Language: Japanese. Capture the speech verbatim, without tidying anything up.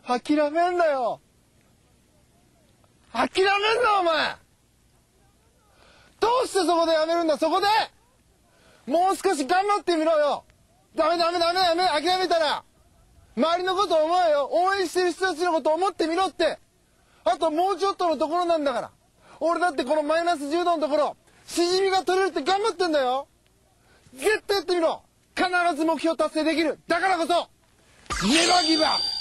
諦めんなよ。諦めんなお前。どうしてそこでやめるんだ。そこでもう少し頑張ってみろよ。ダメダメダメダメ。諦めたら周りのこと思えよ。応援してる人たちのこと思ってみろって。あともうちょっとのところなんだから。俺だってこのマイナスじゅうどのところしじみが取れるって頑張ってんだよ。絶対やってみろ。必ず目標達成できる。だからこそネバーギブアップ。